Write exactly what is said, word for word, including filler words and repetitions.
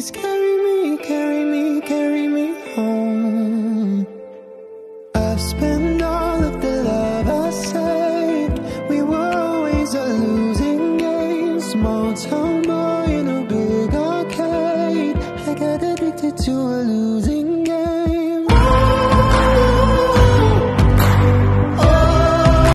Please carry me, carry me, carry me home. I've spent all of the love I saved. We were always a losing game. Small town boy in a big arcade. I got addicted to a losing